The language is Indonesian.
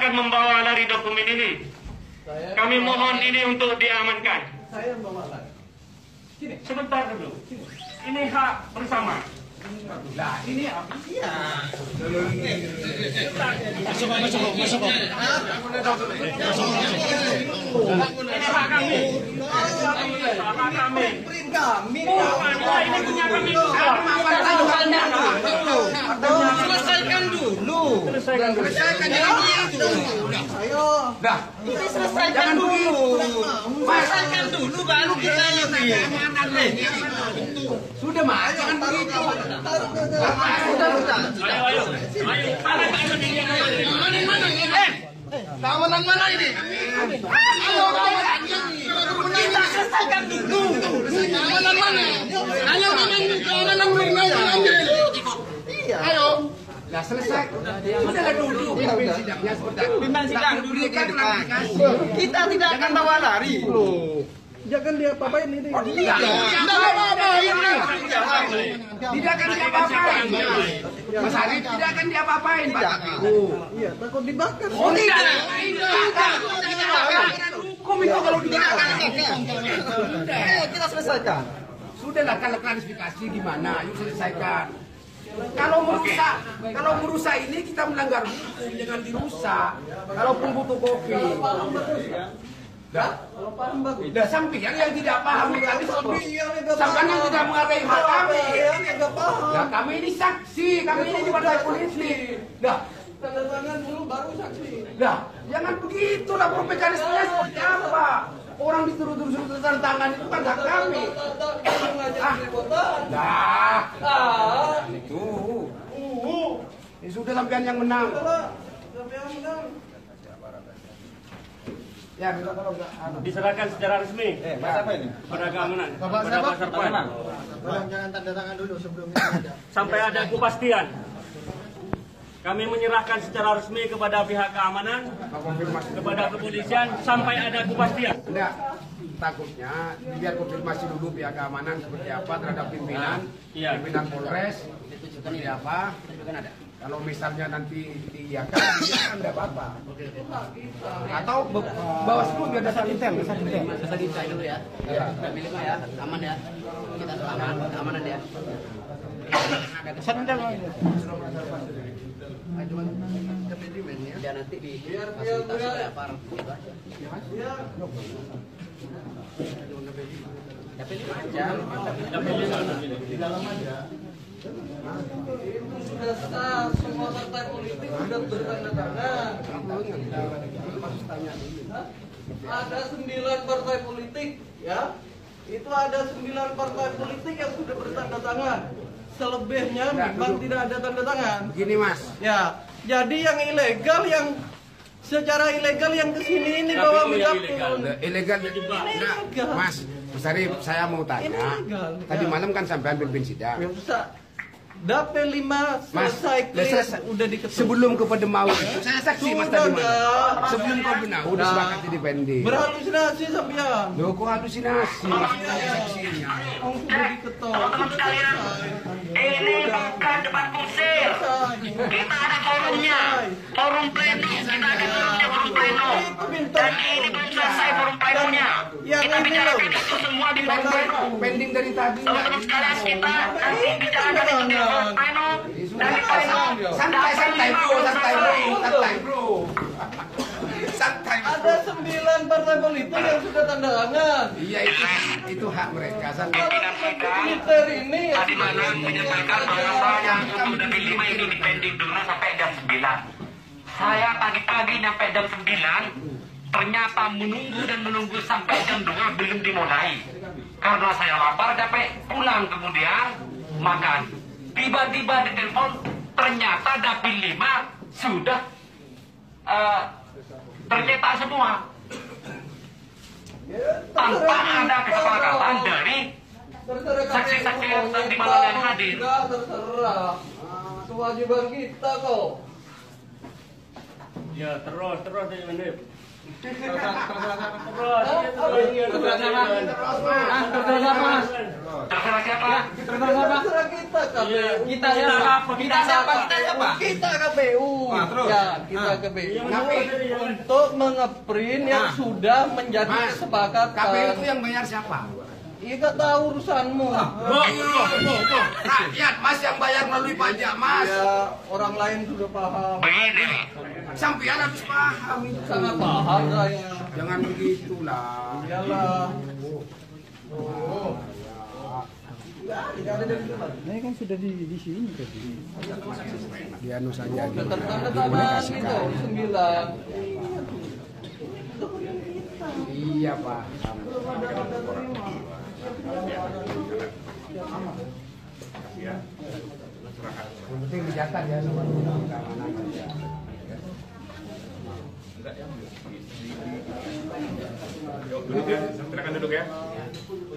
akan membawa lari dokumen ini. Kami mohon ini untuk diamankan. Saya bawa lari. Sebentar dulu. Ini hak bersama. Lah, ini apa? Iya. Masuk. Ini hak kami. Hak kami. Print kami. Ini punya kami juga. Selesaikan dulu. Selesaikan dulu. Ayo. Dah. Ini selesaikan dulu. Selesaikan dulu baru kita nyatakan. Sudah mas, jangan begitu. Ayo. Keamanan mana ini? Ayo, kita selesaikan dulu. Keamanan mana? Ayo, keamanan mana? Ayo. Nah, selesai. Sudah dulu. Sidangnya seperti Pimpin sidang dulu ke depan. Kita tidak akan bawa lari. Jangan dia apa-apain ini. Tidak apa-apain. Tidak akan diapa-apain. Mas Arif tidak akan diapa-apain, Pak. Iya, takut dibakar. Oh, tidak. Hukum itu kalau dibakar. Ayo kita selesaikan. Sudahlah, kalau klarifikasi gimana? Yuk selesaikan. Kalau merusak ini kita melanggar hukum, jangan dirusak. Kalaupun butuh kopi. Kalau paham bagus. Dah sampean yang tidak paham tadi sampean yang tidak menghargai hak kami. Enggak paham. Nah, kami ini saksi, kami ini di partai politik. Dah, Tanda tangan dulu baru saksi. dah, jangan begitu lah mekanismenya seperti apa? Orang disuruh tanda tangan itu kan hak kami. Ngajak keributan. Dah, Itu. ini sudah sampean yang menang. Sampai yang menang. Ya, kalau enggak. Diserahkan secara resmi. Mas apa ini? Kepada keamanan. Bapak Kepada siapa? Pak Sarpan. Tolong jangan tanda tangan dulu sebelumnya ada. Sampai ada kepastian. Kami menyerahkan secara resmi kepada pihak keamanan, kepada kepolisian, sampai ada kepastian. Enggak, takutnya biar konfirmasi dulu pihak keamanan seperti apa terhadap pimpinan, Iya. pimpinan Polres, seperti apa. Kalau misalnya nanti diiyakan, kan tidak apa-apa. Atau Bawaslu biar dasar intel, dasar intel. Dasar intel dulu ya. Pilih ya, aman ya. Kita aman, keamanan ya. Dasar intel. Ya nanti di fasilitasi oleh aparat gitu aja. Ya pilih aja. Di dalam aja. Sudah sah, semua partai politik sudah bertanda tangan. Ada 9 partai politik, ya. Itu ada 9 partai politik yang sudah bertanda tangan. Selebihnya memang tidak ada tanda tangan. Gini Mas, Ya, jadi yang ilegal, yang secara ilegal yang kesini ini bawa megapun. ilegal. Ini Nah, ilegal. Mas Sarif, saya mau Ini tanya. ilegal. Tadi Ya. malam kan sampean pimpin sidang. Ya usah. DAP 5 Mas, selesai clear, selesai. udah diketuk. Sebelum ke Pedemau itu, saya saksi Mas tadi malam. Sudah. Sebelum ke Pedemau, disepakati di pending. Berhalusinasi sampean. Loh, kok halusinasi? Saksinya. Oh, sudah diketok. Teman-teman sekalian, ini bukan debat kusir. Kita ada forumnya, forum pleno. Kita ada forum pleno. Dan ini belum selesai forum plenonya. Kita bicarakan itu semua di forum pleno. Pending dari tadi. Teman-teman sekalian, kita nanti bicarakan itu di forum pleno. Dan di pleno. Santai bro, santai bro. Santai. Ada 9 partai politik yang sudah tanda tangan. Iya itu hak mereka. Santai. Twitter ini ya. Tadi malam menyampaikan bahwa yang sudah di 5 itu dipending dulu sampai jam 9. Saya pagi-pagi nyampe jam 9, ternyata menunggu sampai jam 2 belum dimulai. Karena saya lapar, capek, pulang kemudian makan. Tiba-tiba di telepon, ternyata dapil 5 sudah tercetak semua. Tanpa ada kesepakatan dari saksi-saksi yang tadi malam yang hadir. Enggak, terserah. Kewajiban kita kok. Ya terus ya Menip. Terserah terserah siapa? Terserah kita KPU. Kita siapa? Kita siapa? Kita KPU. Ya, kita KPU. Untuk mengeprint yang sudah menjadi Mas, kesepakatan. KPU itu yang bayar siapa? Iya, gak tahu urusanmu. Rakyat, Mas yang bayar melalui pajak, Mas. Ya, orang lain sudah paham. Begini. Sampean harus paham itu. Sangat paham saya. Jangan begitulah. Iyalah. Ini kan sudah di sini tadi. Di anu saja. Tanda tangan itu 9. Iya, Pak. Yang penting dicatat ya sama keamanan. Silakan duduk ya.